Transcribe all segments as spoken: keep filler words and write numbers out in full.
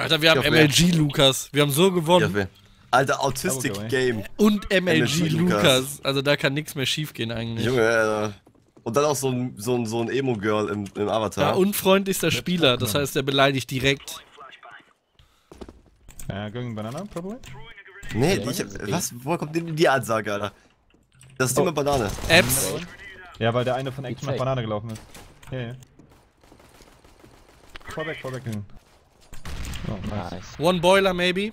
Alter, wir haben M L G Lukas. Wir haben so gewonnen. Ja, Alter, Autistic okay. Game. Und M L G Lukas. Also da kann nichts mehr schief gehen eigentlich. Junge, Alter. Und dann auch so ein, so ein, so ein Emo-Girl im, im Avatar. Ja, unfreundlichster Spieler. Das heißt, er beleidigt direkt. Uh, going banana, probably? Nee, ich, was? Woher kommt denn die Ansage, Alter? Das ist oh. immer Banane. Apps. Ja, weil der eine von Action nach Banane gelaufen ist. Ja, ja. Vorweg, vorweg. Oh, nice. One Boiler, maybe.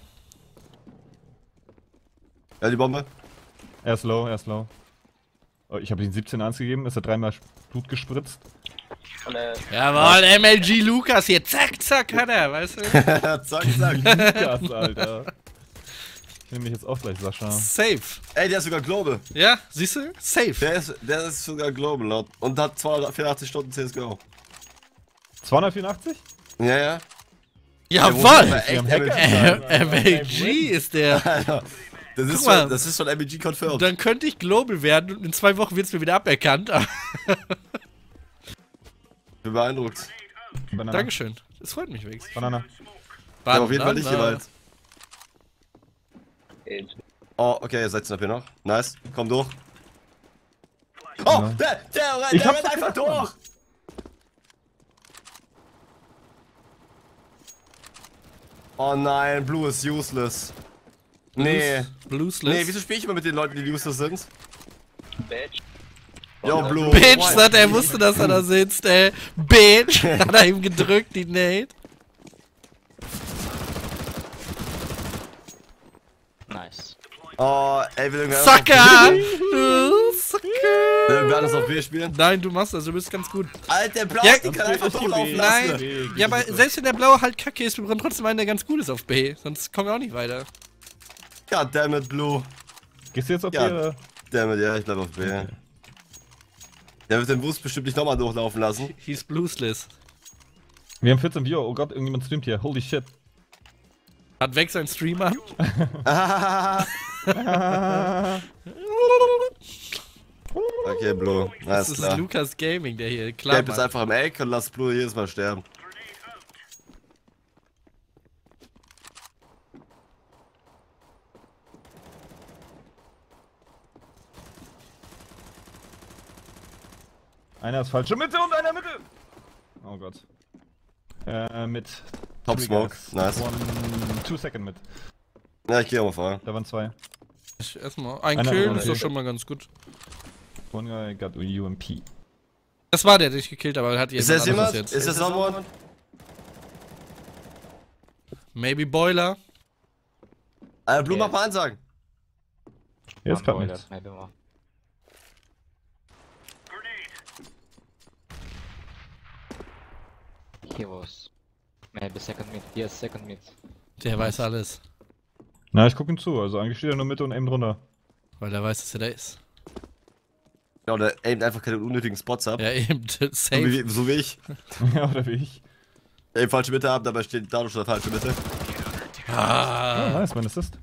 Ja, die Bombe. Er ist low, er ist low. Oh, ich habe ihn siebzehn eins gegeben, ist er dreimal Blut gespritzt. Jawohl, M L G Lukas hier, zack, zack, hat er, weißt du? zack, zack. Lukas, Alter. Ich nehme mich jetzt auch gleich, Sascha. Safe. Ey, der ist sogar Global. Ja, siehst du? Safe. Der ist, der ist sogar Global laut. Und hat zweihundertvierundachtzig Stunden C S G O. zweihundertvierundachtzig? Ja, ja. Jawohl! M L G ist der. Alter, das, ist mal, schon, das ist schon M L G confirmed. Dann könnte ich Global werden und in zwei Wochen wird es mir wieder aberkannt. Ich bin beeindruckt. Banana. Dankeschön. Das freut mich wenigstens. Banana. Ich hab auf jeden Fall nicht jeweils. Oh, okay, ihr seid noch hier noch. Nice. Komm durch. Oh, ja. der, der, der, ich der hab rennt einfach durch. Oh nein, Blue ist useless. Nee. Bluesless? Nee, wieso spiele ich immer mit den Leuten, die useless sind? Bitch. Yo, Blue. Bitch, sagt er, wusste, dass er da sitzt, ey. Bitch! Hat er ihm gedrückt, die Nate. Nice. Oh, ey, will irgendwer Sucker! Du Sucker! Will irgendwer anders auf B spielen? Nein, du machst das, du bist ganz gut. Alter, der Blaue, Ja, die kann einfach durchlaufen lassen. Nein, ja, aber selbst wenn der Blaue halt kacke ist, wir brauchen trotzdem einen, der ganz gut ist auf B. Sonst kommen wir auch nicht weiter. Goddammit, Blue. Gehst du jetzt auf B Ja. oder? Dammit, ja, ich bleib auf B. Okay. Der wird den Boost bestimmt nicht nochmal durchlaufen lassen. He's bluesless. Wir haben vierzehn Viewer, oh Gott, irgendjemand streamt hier, holy shit. Hat weg sein Stream an. Okay, Blue. Das Alles ist klar. Lukas Gaming, der hier klar Gelb ist einfach im Eck und lass Blue jedes Mal sterben. Einer ist falsche Mitte und einer Mitte! Oh Gott. Äh, mit... Top Smoke, nice. One, two second mit. Ja, ich geh auch mal vor. Da waren zwei. Erstmal ein Einer Kill, war ist doch okay. schon mal ganz gut. One guy got a U M P. Das war der, den ich gekillt habe, aber hat Ist jemand das anderes jemand? jetzt. Ist das someone? Maybe Boiler. Äh, Blue, mach mal Ansagen. Jetzt grad nichts. He was maybe second mid. Yes, second mid. Der weiß alles. Na, ich guck ihm zu, also eigentlich steht er nur Mitte und eben drunter. Weil er weiß, dass er da ist. Ja, oder aimt einfach keine unnötigen Spots ab. Ja, eben. So Safe. wie, so wie ich. Ja, oder wie ich. Ey, falsche Mitte haben, dabei steht dadurch schon falsche Mitte. Ah. Oh, nice, mein Assist.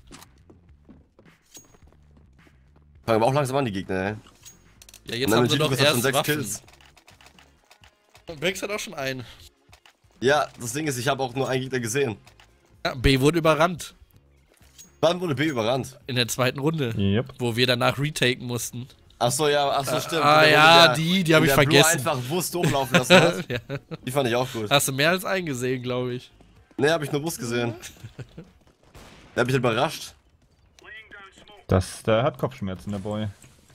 Fangen aber auch langsam an, die Gegner, ey. Ja, jetzt haben sie doch schon erst sechs Waffen. Kills. Und Bex hat auch schon einen. Ja, das Ding ist, ich habe auch nur einen Gegner gesehen. Ja, B wurde überrannt. Wann wurde B überrannt? In der zweiten Runde. Yep. Wo wir danach retaken mussten. Achso, ja, achso, stimmt. Ah, Wo der- ja, der- die, die hab wo ich der Blue vergessen. einfach Bus durchlaufen lassen hat. Ja. Die fand ich auch gut. Hast du mehr als einen gesehen, glaube ich. Ne, hab ich nur Bus gesehen. Der hat mich überrascht. Das, der hat Kopfschmerzen, der Boy.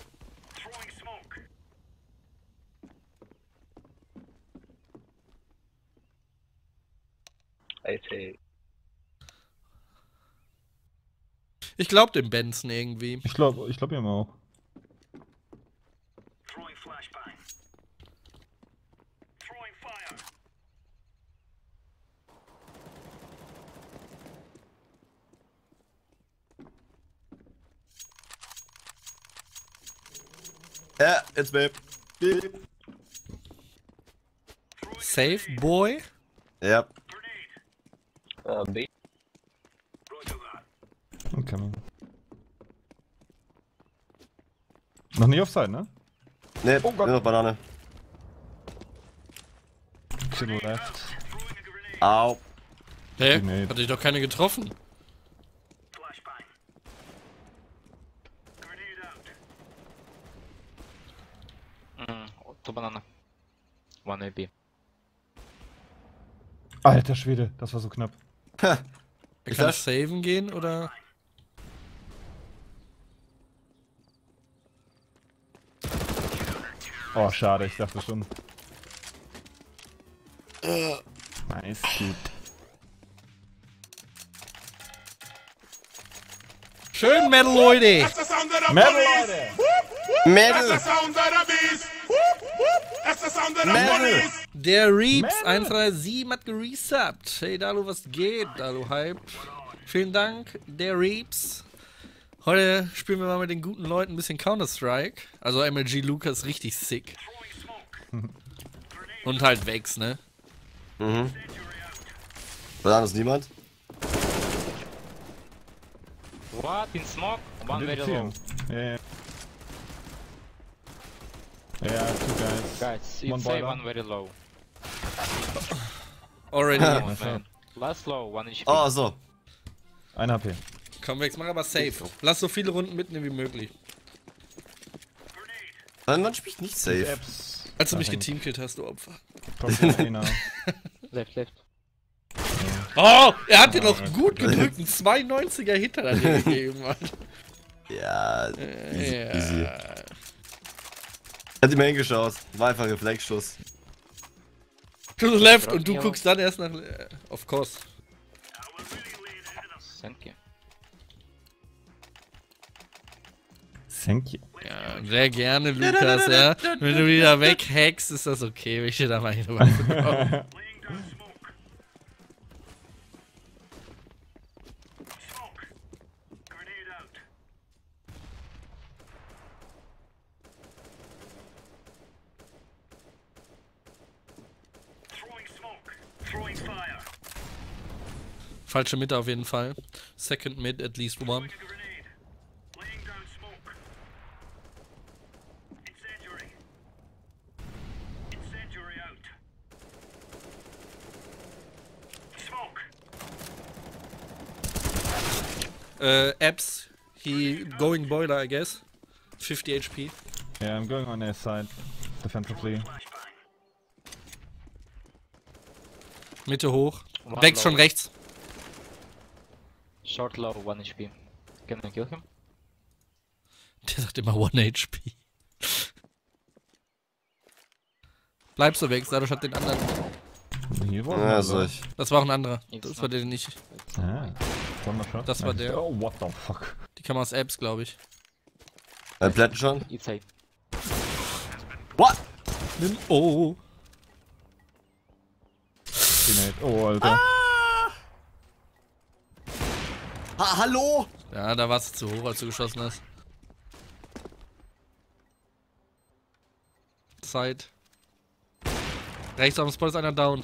Ich glaub dem Benson irgendwie. Ich glaube, ich glaube ihm auch. Ja, jetzt Babe. Safe, Boy. Ja. Okay. Noch nie Offside, ne? Ne, Oh Gott. nur noch Banane. Chill left. Au. Hä? Teammate. Hatte ich doch keine getroffen. Mm, two banana. One A B. Alter Schwede, das war so knapp. Er Ich kann lasch- saven gehen, oder? Oh, schade, ich dachte schon. Nice, gut. Schön, Metal, Leute! That's the sound of the Metal, police. Leute! That's the Mädel! sound of the beast. That's the sound of the Metal. police. Der Reeps Metal. eins drei sieben hat geresubbt. Hey, Dalu, was geht? Dalu Hype. Vielen Dank, der Reeps. Heute spielen wir mal mit den guten Leuten ein bisschen Counter-Strike. Also M L G Lucas richtig sick. Und halt Vex, ne? Mhm. Verdammt, ist niemand? What? In smoke? One very low. Yeah, yeah. Yeah, two guys. Guys, One it's say boiler. one very low. Already. Oh, man. Last low, one H P. Oh, so. Ein H P. Komm, Vex, mach aber safe. Lass so viele Runden mitnehmen wie möglich. Wann, wann spiel ich nicht safe? Apps. Als du mich Abhängig. geteamkillt hast, du Opfer. Probably now. Left, left. Oh, er hat dir noch gut gedrückt. Einen zweiundneunziger Hitter an dir gegeben, Mann. Ja, easy, Ja. easy. Hat ihm hingeschaut. War einfach ein Reflexschuss. To the left und du guckst dann erst nach... Äh, of course. Thank you. Thank you. Ja, sehr gerne, Lukas, ja. Wenn du wieder weghackst, ist das okay, wenn ich dir da mal hinweise. Falsche Mitte auf jeden Fall. Second mid, at least one. Uh, Apps, he going boiler, I guess. fifty H P. Yeah, I'm going on their side. Defensively. Mitte hoch. One Vex low. schon rechts. Short low, one H P. Can I kill him? Der sagt immer one H P. Bleibst du weg, dadurch hat den anderen. Hier war Ja, so ich. Das war auch ein anderer. Das war der nicht. Ah, Sondershot. Das war der. Oh, what the fuck. Die kann man aus Apps, glaube ich. Äh, Plätten schon? It's A. What? Oh. Teammate. Oh, Alter. Ha hallo? Ja, da warst du zu hoch, als du geschossen hast. Zeit. Rechts auf dem Spot ist einer down.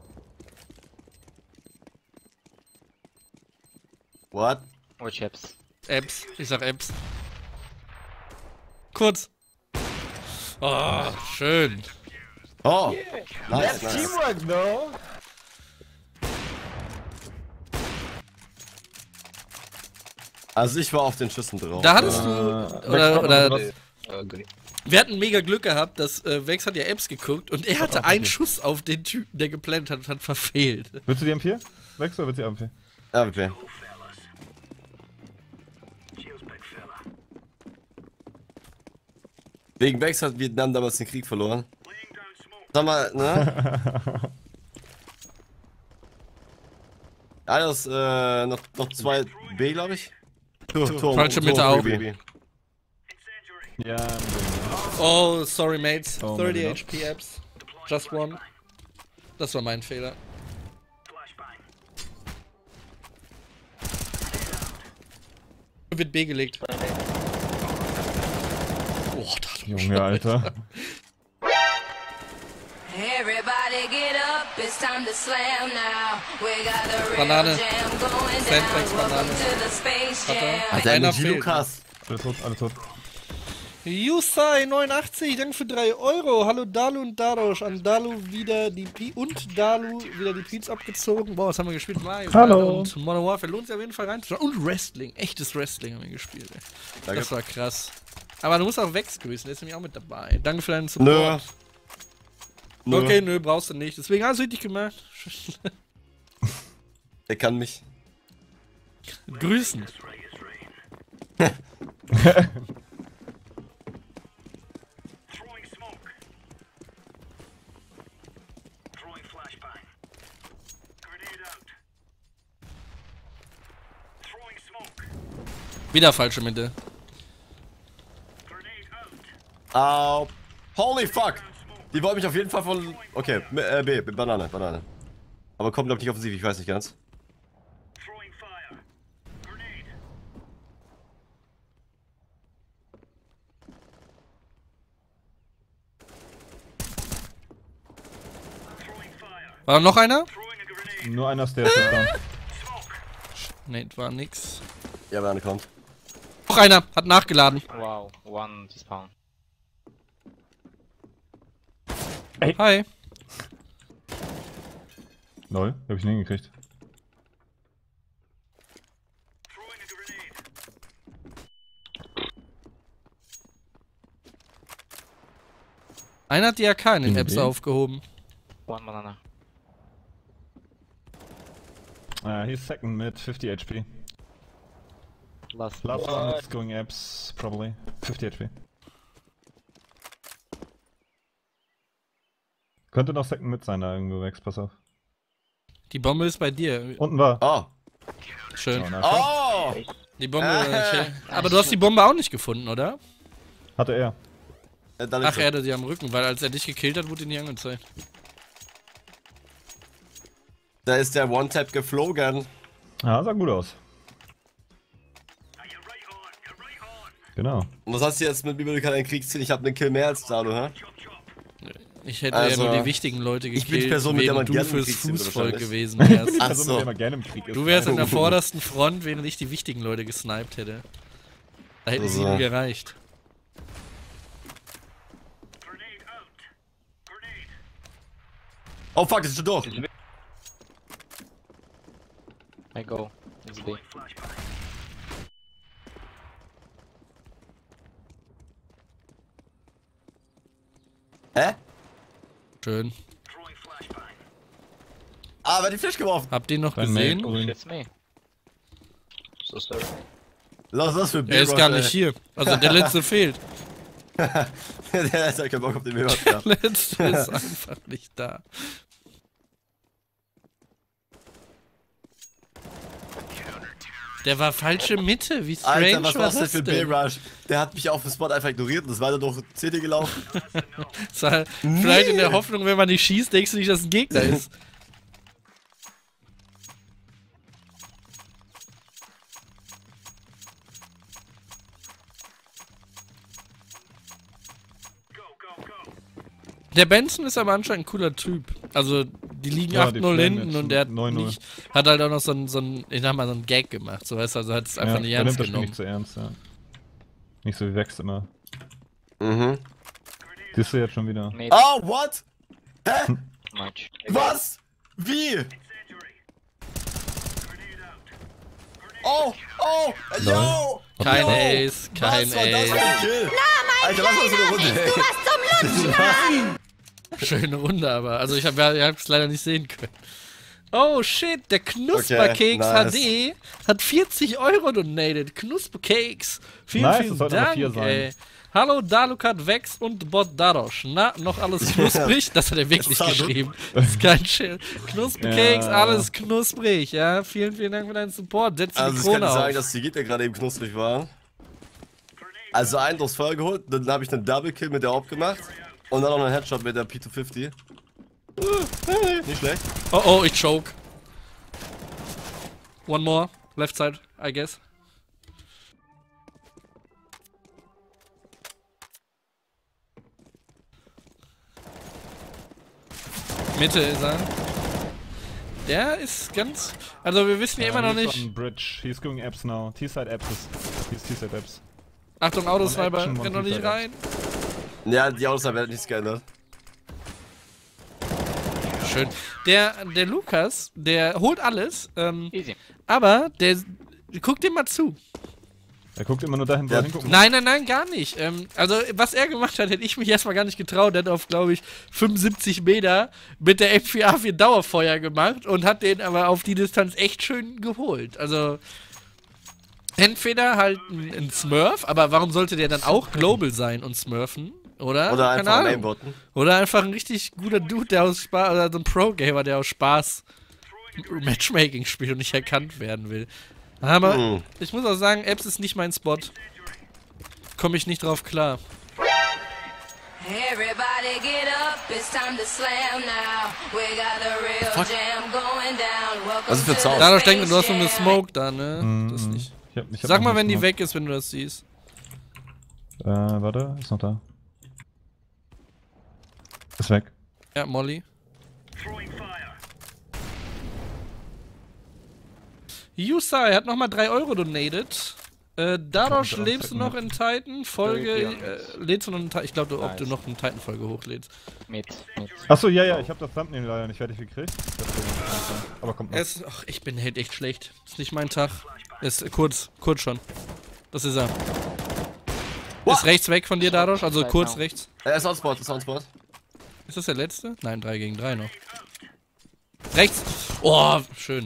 What? Watch apps. Apps. Ich sag Apps. Kurz. Oh, schön. Oh. Nice, nice. Teamwork, though. Also ich war auf den Schüssen drauf. Da hattest Äh, du. Vex Oder, kommt oder, noch was. wir hatten mega Glück gehabt, dass äh, Vex hat ja Apps geguckt und er hatte einen Schuss auf den Typen, der geplant hat und hat verfehlt. Willst du die M vier? Vex oder willst du die M vier? Ja, okay. Wegen Vex hat Vietnam damals den Krieg verloren. Sag mal, ne? Alles, äh, noch, noch zwei B, glaube ich. Tor, Tor, Falsche Mitte Tor, auch. B. Ja, I'm doing Oh, sorry mates. Oh, thirty maybe H P Apps. Just one. Das war mein Fehler. Wird B gelegt. Oh, da hat er Junge, Alter. Everybody get up, it's time to slam now. We got the real Banane. jam going Sandbags, down. Welcome Banane. to the Space Hat er? Jam. Alter, Einer Energy fehlt. Lukas. Alle tot, alle tot. Yusai neunundachtzig, danke für drei Euro. Hallo Dalu und Darosh. An Dalu wieder die Pi und Dalu wieder die Peats abgezogen. Boah, was haben wir gespielt? Mario Hallo. und Modern Warfare. Lohnt sich auf jeden Fall reinzuschauen. Und Wrestling. Echtes Wrestling haben wir gespielt. Ey. Danke. Das war krass. Aber du musst auch Vex grüßen, der ist nämlich auch mit dabei. Danke für deinen Support. Nö. Nö. Okay, nö, brauchst du nicht. Deswegen hast du richtig gemacht. Er kann mich. Grüßen. Wieder falsche Mitte. Au. Holy fuck. Die wollen mich auf jeden Fall von... Okay, äh, B, Banane, Banane. Aber kommt, glaub ich, nicht offensiv, ich weiß nicht ganz. War da noch einer? Nur einer ist der ist down. Ne, war nix. Ja, Banane kommt. Noch einer, hat nachgeladen. Wow, one despawn. Hi. Lol, hab ich nicht hingekriegt. Einer hat die A K in den In Apps B? aufgehoben. One banana. Uh, he's second mit fifty H P. Last. Last one is going apps, probably. fifty H P. Könnte noch second mit sein da irgendwo, Vex, pass auf. Die Bombe ist bei dir. Unten war. Oh. Schön. Oh, na, Oh. Die Bombe. Ah. Okay. Aber du hast die Bombe auch nicht gefunden, oder? Hatte er. Äh, dann Ach, ist er hatte sie am Rücken, weil als er dich gekillt hat, wurde die nie angezeigt. Da ist der One-Tap geflogen. Ja, sah gut aus. Genau. Und was hast du jetzt mit mir, du kannst ein Kriegsziel? Ich hab einen Kill mehr als Dalu, hä? Ich hätte Also, ja nur die wichtigen Leute ich bin gekillt, die Person, mit der man während du gerne im fürs Krieg sind, Fußvolk wahrscheinlich. gewesen wärst. Ach Also, so. mit dem man gerne im Krieg ist. Du wärst an der vordersten Front, während ich die wichtigen Leute gesniped hätte. Da hätte ich So. ihnen gereicht. Oh fuck, das ist schon durch. I go. It's B. Hä? Schön. Ah, wer hat die Flash geworfen? Habt ihr ihn noch Dein gesehen? Mate, grün. It's me. So sorry. Lass das für Er ist gar nicht hier. Also der letzte fehlt. Der ist ja kein Bock auf den Mehrwert. Der letzte ist einfach nicht da. Der war falsche Mitte. Wie strange Alter, was war war's denn das für ein denn? B-Rush? Der hat mich auf dem Spot einfach ignoriert und ist weiter durch C D gelaufen. Das war vielleicht in der Hoffnung, wenn man nicht schießt, denkst du nicht, dass es ein Gegner ist. Der Benson ist aber anscheinend ein cooler Typ. Also, die liegen Ja, acht die null Flame hinten jetzt und der hat, neun null. nicht, hat halt auch noch so ein, so ein, ich sag mal, so ein Gag gemacht. So weißt du, also hat es einfach Ja, nicht der ernst nimmt das Spiel genommen. nicht so ernst, ja. Nicht so wie Vex immer. Mhm. Siehst du jetzt schon wieder? Mid. Oh, what? Hä? Much. Was? Wie? Oh, oh, yo! Kein yo. Ace, kein Was war das für Ace. ein Kill? Alter, was war das für eine Runde, ey? Schöne Runde, aber. Also ich habe es leider nicht sehen können. Oh shit, der Knusperkeks Okay, nice. H D hat vierzig Euro donated. Knusperkeks. Vielen, Nice, vielen das sollten aber Dank, vier sein. ey. Hallo Dalukat, Vex und Bot Darosh. Na, noch alles knusprig? Das hat er wirklich Das war geschrieben. Das ist kein Schild. Knusperkeks, Ja. alles knusprig, ja. Vielen, vielen Dank für deinen Support. Setz die Also, ich kann Krone nicht sagen, auf. dass die Gegner gerade eben knusprig waren. Also, einen durchs Feuer geholt, dann habe ich einen Double Kill mit der Orb gemacht und dann noch einen Headshot mit der P zwei fünfzig. Uh, nicht schlecht. Oh oh, ich choke. One more. Left side, I guess. Mitte ist er. Der ist ganz. Also wir wissen ja immer noch he's nicht. on bridge. He's going apps now. T-side apps is. He's T-side apps. Achtung, Autosniper, Action renn doch nicht Monty rein. Ja, die Aussage wird nichts geändert. Schön. Der, der Lukas, der holt alles, ähm, Easy. aber der, guck dir mal zu. Er guckt immer nur dahin, wo Ja. er hingucken muss. Nein, nein, nein, gar nicht. Ähm, also, was er gemacht hat, hätte ich mich erstmal gar nicht getraut. Der hat auf, glaube ich, fünfundsiebzig Meter mit der M vier A vier Dauerfeuer gemacht und hat den aber auf die Distanz echt schön geholt. Also, entweder halt ein, ein Smurf, aber warum sollte der dann auch Global sein und smurfen? Oder? Oder Keine einfach ein Ahnung. Aimbotten. Oder einfach ein richtig guter Dude, der aus Spaß, oder so ein Pro-Gamer, der aus Spaß Matchmaking spielt und nicht erkannt werden will. Aber Hm. ich muss auch sagen, Apps ist nicht mein Spot. Komme ich nicht drauf klar. Everybody get up, it's time to slam now. We got the real jam going down. Welcome Was ist für to Sound? the Dadurch denke du hast so eine Space Smoke da, ne? Mhm. Das nicht. Ich hab, ich hab Sag noch mal, nichts wenn die gemacht. weg ist, wenn du das siehst. Äh, warte, ist noch da. Ist weg. Ja, Molly. Yusai hat nochmal drei Euro donated. Äh, dadurch Kommt lebst du noch in Titan. Folge, äh, lädst du noch einen Titan. Ich glaube, ob du Nice. noch eine Titan-Folge hochlädst. Mid, mid. Achso, ja, ja, ich hab das Thumbnail leider nicht fertig gekriegt. Das- Aber kommt noch. Es, ach, ich bin halt echt schlecht. Ist nicht mein Tag. Ist kurz, kurz schon. Das ist er. Ist rechts weg von dir dadurch, also Right kurz now. rechts. Er ist Soundspot, ist Soundspot. Ist das der letzte? Nein, drei gegen drei noch. Rechts! Oh, schön.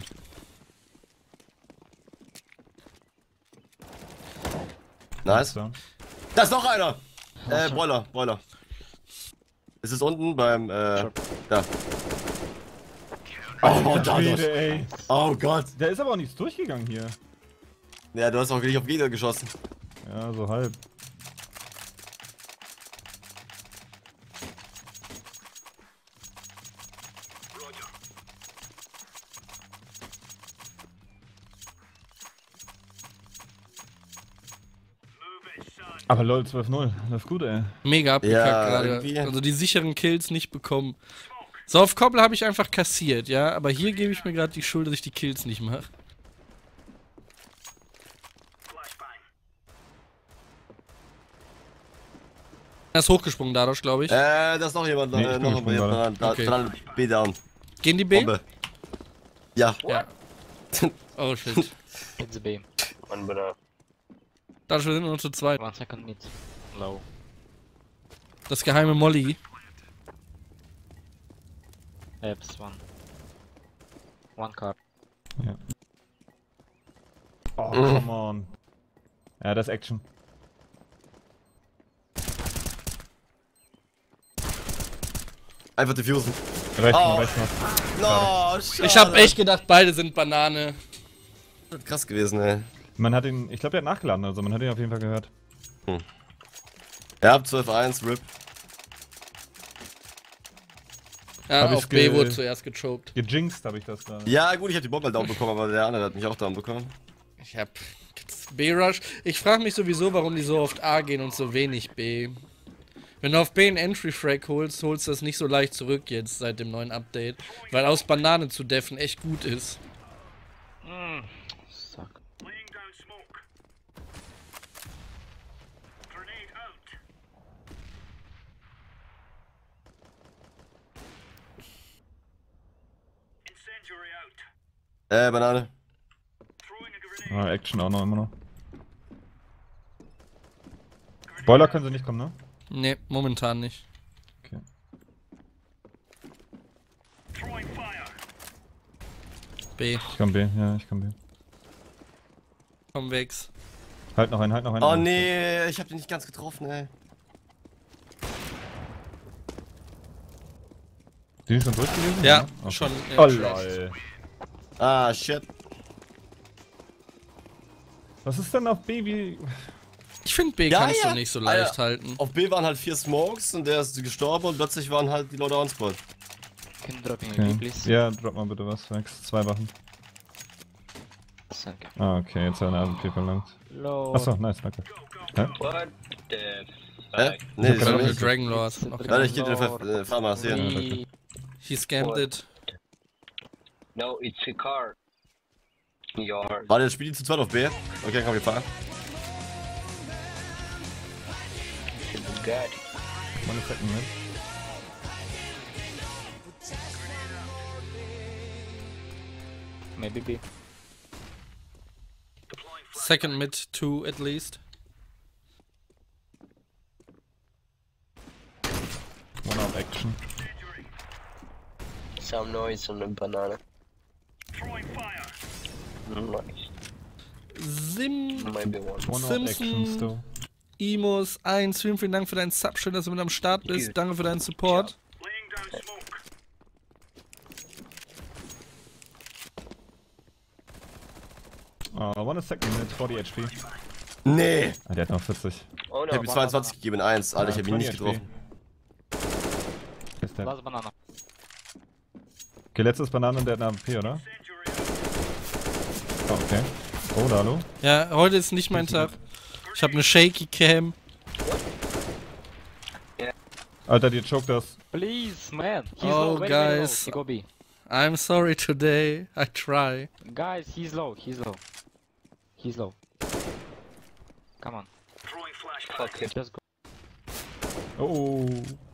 Nice. So. Da ist noch einer! Äh, Boiler, Boiler. Ist es unten beim, äh, da. Oh, da, Schwede, ey. oh Gott. Da ist aber auch nichts durchgegangen hier. Ja, du hast auch wirklich auf Gegner geschossen. Ja, so halb. Aber lol, zwölf null. Läuft gut, ey. Mega abgekackt Ja, gerade. irgendwie. Also die sicheren Kills nicht bekommen. So, auf Koppel habe ich einfach kassiert, ja. Aber hier gebe ich mir gerade die Schuld, dass ich die Kills nicht mache. Er ist hochgesprungen dadurch, glaube ich. Äh, da ist noch jemand, Nee, äh, ich bin noch gesprungen jemand gerade. dran. Da, Okay. dran, B down. Gehen die B? Bombe. Ja. Ja. Oh shit. It's B. Dadurch wir sind wir nur zu zweit. One second mid. Low. Das geheime Molly. Apps one. One car. Oh, come on. Ja, das ist Action. Einfach diffusen. Rechts Oh. noch, rechts noch. No, schade. Ich habe echt gedacht, beide sind Banane. Das ist krass gewesen, ey. Man hat ihn, ich glaube, der hat nachgeladen, also man hat ihn auf jeden Fall gehört. Ja, zwölf eins, R I P. Ja, Hab ich auf B ge- wurde zuerst gechoked. Gejinxt habe ich das gerade. Ja, gut, ich hab die Bombe down bekommen, aber der andere hat mich auch down bekommen. Ich hab B-Rush. Ich frage mich sowieso, warum die so oft A gehen und so wenig B. Wenn du auf B einen Entry-Frag holst, holst du das nicht so leicht zurück jetzt seit dem neuen Update. Weil aus Banane zu deffen echt gut ist. Suck. Äh, Banane. Ah, Action auch noch immer noch. Boiler können sie nicht kommen, ne? Ne, momentan nicht. Okay. B, Ich kann B, ja, ich kann B. komm weg. Halt noch einen, halt noch einen. Oh nee, ich hab den nicht ganz getroffen, ey. Die ist schon durch gewesen? Ja, Okay. schon. Äh, Oh trash. lol. Ah, shit. Was ist denn auf B wie... Ich finde B Ja, kannst ja. du nicht so leicht Alter. halten. Auf B waren halt vier Smokes und der ist gestorben und plötzlich waren halt die Leute on Spot. Can you drop me Okay. B, please? Ja, drop mal bitte was, Max. Zwei Wachen. Thank you. Ah, okay, jetzt hat er eine A W P verlangt. Low. Achso, nice, danke. Hä? Hä? Nee, hab das keine war Äh, nicht. Dragon Lord. It's Okay. Warte, ich geh dir den äh, Farmers hier. We- He scammed it. No, it's a car. Your Warte, jetzt spielt die zu zweit auf B. Okay, komm, wir fahren. God. One second mid. Maybe B. Second mid, two at least. One out action. Some noise on the banana. Nice. Sim, Maybe one. One out Simpson. action still. Imus eins, vielen, vielen Dank für deinen Sub. Schön, dass du mit am Start bist. Danke für deinen Support. Uh, one is second mid, forty H P. Nee. Ah, der hat noch vierzig. Oh Ich no. hab ihm zweiundzwanzig gegeben in eins. Alter, ich hab ihn nicht zwanzig getroffen. Ist der. Last banana. Okay, letztes Banane und der hat eine A W P, oder? Oh, okay. Oh, da, hallo? Ja, heute ist nicht mein Tag. Ich habe eine Shaky Cam. Alter, die choked das. Please, man. He's Oh, low, very, very low. guys. He go B. I'm sorry today. I try. Guys, he's low. He's low. He's low. Come on. Fuck it. Just go. Oh.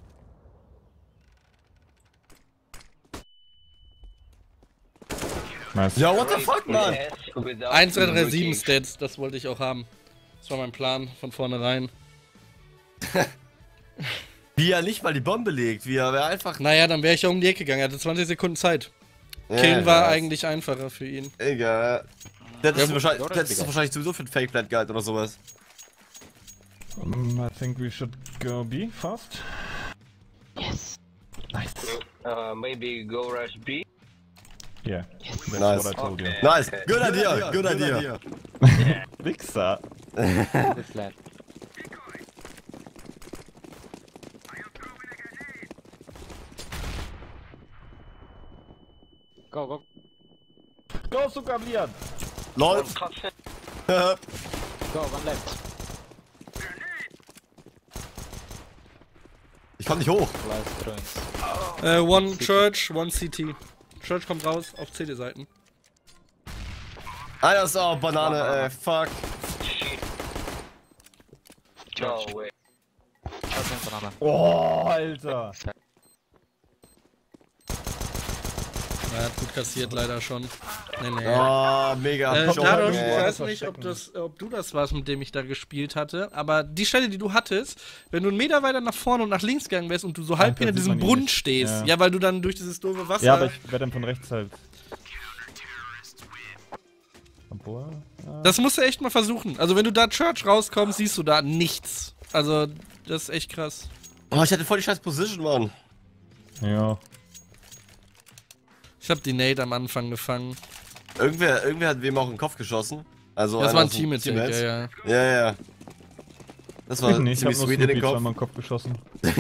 Nice. Ja, what the fuck, man? eins drei drei sieben Stats, das wollte ich auch haben. Das war mein Plan von vornherein. Wie er nicht mal die Bombe legt, wie er einfach. Naja, dann wäre ich ja um die Ecke gegangen. Er hatte zwanzig Sekunden Zeit. Ja, Killen war ja. eigentlich einfacher für ihn. Egal. Der hättest Ja, du wahrscheinlich, oder? der hättest du wahrscheinlich sowieso für ein Fake-Plant gehalten oder sowas. Um, I think we should go B fast. Yes. Nice. Uh, maybe go rush B. Yeah. That's Nice. what I told you. Okay. Nice. Good idea. Good idea. Wichser. The flat. Go, go. Go, Sukablian! Lol. Go, one left. Ich komm nicht hoch. Last ruins. Äh, one Church, one C T. Church kommt raus auf C D-Seiten. Ah, das ist auch Banane, äh, fuck. No way. Shotgun banana. Oh, Alter! Er hat gut kassiert, leider schon. Nee, nee. Oh, mega. Äh, Joke, Dadosch, ich ey. weiß nicht, ob, das, ob du das warst, mit dem ich da gespielt hatte, aber die Stelle, die du hattest, wenn du einen Meter weiter nach vorne und nach links gegangen wärst und du so halb Alter, hinter sieht diesem man ihn Brunnen nicht. stehst, Ja. ja. weil du dann durch dieses doofe Wasser... Ja, aber ich werde dann von rechts halt. Obwohl. Ja. Das musst du echt mal versuchen. Also wenn du da Church rauskommst, siehst du da nichts. Also, das ist echt krass. Oh, ich hatte voll die scheiß Position, Mann. Ja. Ich hab die Nate am Anfang gefangen. Irgendwer, irgendwer hat wem auch in den Kopf geschossen. Also Das einer war ein aus den Teammate, Teammates. ja, ja. Ja, ja. Das war Ich nicht, ich hab ziemlich nur sweet in den Snoopy Kopf. zweimal in den Kopf geschossen.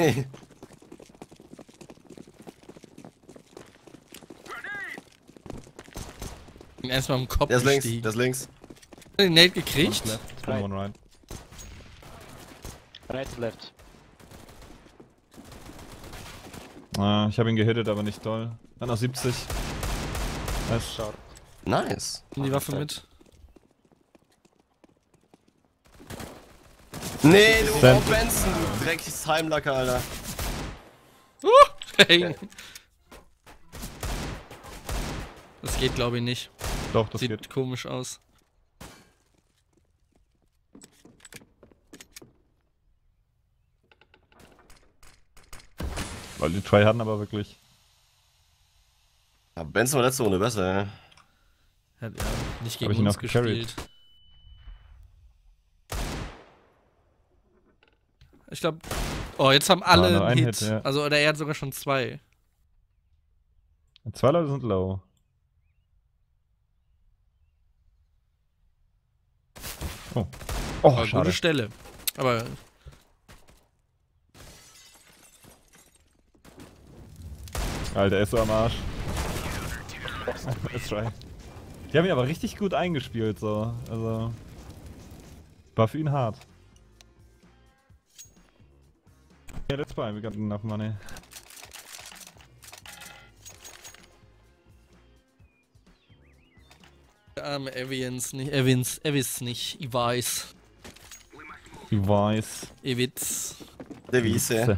Erstmal im Kopf Der ist links, gestiegen. der ist links. Hat den Nate gekriegt? Left, Right. one right. Right to left. Ah, ich habe ihn gehittet, aber nicht doll. Dann noch siebzig. Nice. Short. Nice. Nimm die Waffe mit. Nee, du Sam. Rob Benson, du dreckiges Heimlacker, Alter. Uh, hey. Das geht, glaube ich, nicht. Doch, das Sieht geht. komisch aus. Weil die Try hatten aber wirklich. Ja, Benson war letzte Runde besser, ja. Hat ja nicht Hab gegen ich ihn uns auch gecarried? gespielt. Ich glaube. Oh, jetzt haben alle Ah, nur einen ein Hit. Hit, ja. Also, oder er hat sogar schon zwei. Zwei Leute sind low. Oh. Oh, Aber schade. gute Stelle. Aber Alter, er ist so am Arsch. Let's try. Die haben ihn aber richtig gut eingespielt, so. Also. War für ihn hart. Ja, let's buy, we got enough money. der arme Evans nicht. Evans, Evis nicht. Ich weiß. Ich weiß. Evitz. Der Wiese.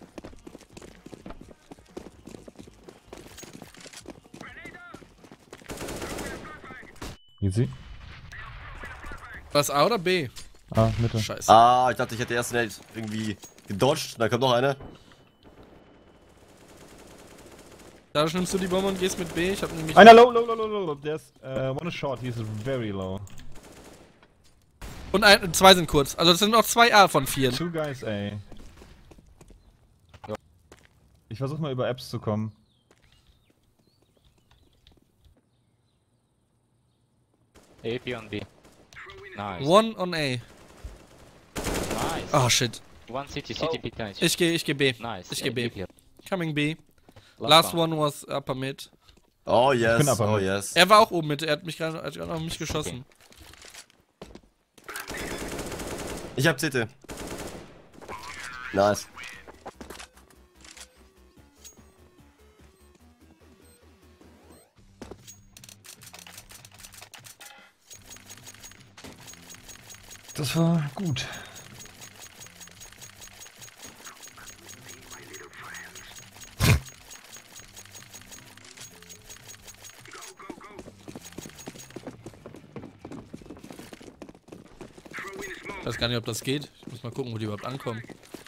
Easy. Was, A oder B? Ah, Mitte. Scheiße. Ah, ich dachte, ich hätte erst nicht irgendwie gedodged. Da kommt noch einer. Da nimmst du die Bombe und gehst mit B. Ich hab nämlich. Einer low, low, low, low, low, low. There's uh, one is short, he's very low. Und ein, zwei sind kurz. Also das sind noch zwei A von vier. Two guys A. Ich versuch mal über Apps zu kommen. A P on B. Nice. One on A. Nice. Oh shit. One city, city, big nice. Ich geh, ich geh B. Nice. Ich geh Yeah, B. keep here. Coming B. Last Last one was upper mid. Oh Ich yes, bin aber oh mit. yes. Er war auch oben mit. Er hat mich gerade hat auf mich geschossen. Ich hab C T. Nice. Das war gut. Ich weiß gar nicht, ob das geht. Ich muss mal gucken, wo die überhaupt ankommen.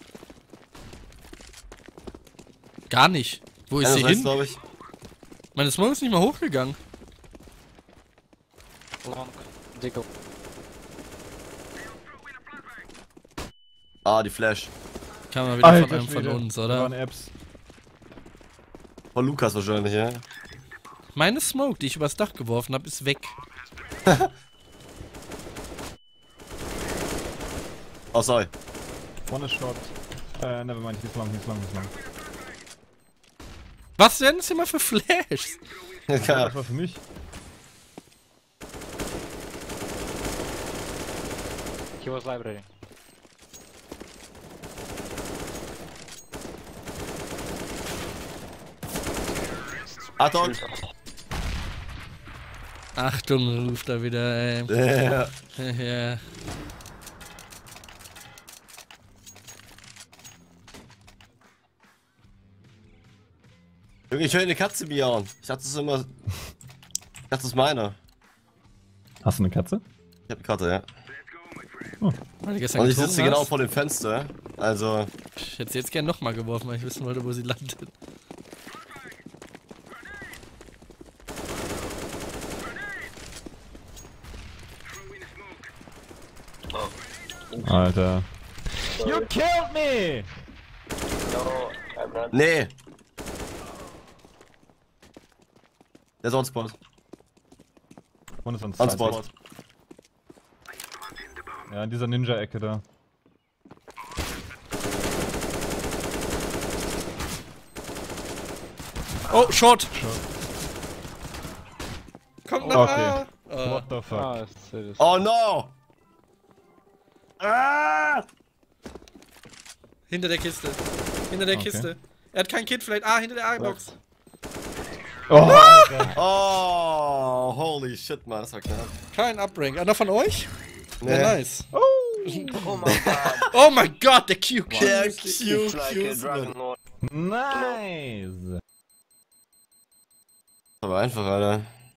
Gar nicht. Wo ist Einer sie weiß, hin? glaube ich. Meine Smoke ist nicht mal hochgegangen. Long. Diggle. Ah, die Flash. Kam mal wieder Alter von einem von Schwede. uns, Da oder? waren Apps. Von Lukas wahrscheinlich, ja. Meine Smoke, die ich übers Dach geworfen habe, ist weg. Oh, sorry. One is short. Äh, never mind, he's long, he's long, he's long. Was denn das immer für Flashs? Ja, Ja. das war für mich. He was library. Achtung! Achtung, ruft er wieder, ey. Ja. Ja. Junge, ich höre eine Katze miauen. Ich dachte, das ist immer. Ich dachte, das ist meine. Hast du eine Katze? Ich hab eine Katze, ja. Weil du gestern Und ich getrunken sitze genau hast. vor dem Fenster. Also. Ich hätte sie jetzt gern nochmal geworfen, weil ich wissen wollte, wo sie landet. Alter. You killed me! No, I'm not. Nee! Der ist on Spot. One ist on On side. Spot. Ja, in dieser Ninja-Ecke da. Oh, Short! Short. Kommt nach Okay. A! Oh. What the fuck? Ah, it's, it is. Oh no! Ah! Hinter der Kiste. Hinter der Okay. Kiste. Er hat kein Kit, vielleicht A, hinter der A-Box. Oh, Alter. Oh, holy shit, man, das war knapp. Kein Uprank. Einer von euch? Nee. Ja, nice. Oh my god. Oh mein Gott, der Q. Der It's Q, like a Q's, Dragon man. Lord. Nice! Aber einfach, Alter.